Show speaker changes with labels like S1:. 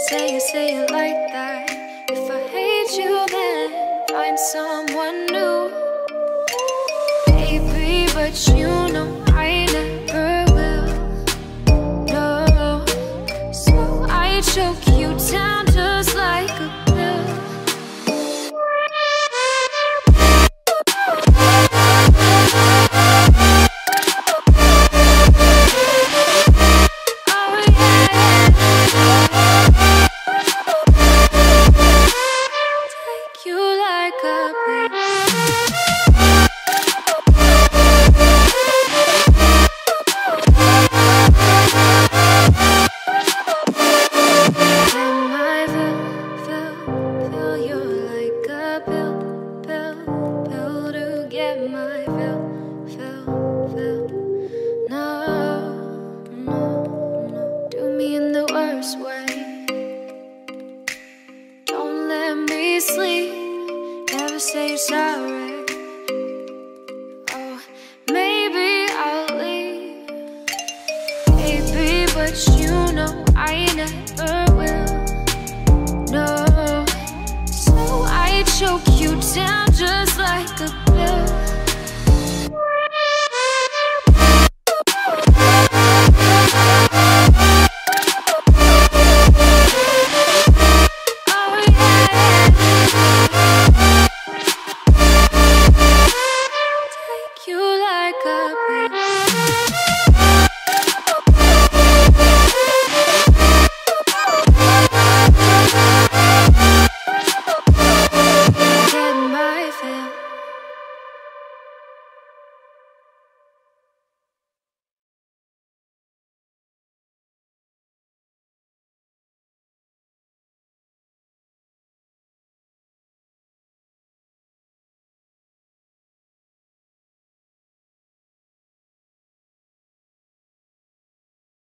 S1: say it like that. If I hate you, then find someone new. Baby, but you know I never will. No, so I choke you down just like a pill. Sleep, never say you're sorry. Oh, maybe I'll leave, baby, but you know I never will. No, so I choke you down just like a